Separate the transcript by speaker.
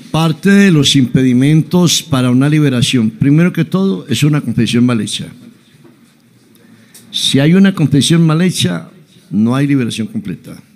Speaker 1: Parte de los impedimentos para una liberación, primero que todo, es una confesión mal hecha. Si hay una confesión mal hecha, no hay liberación completa.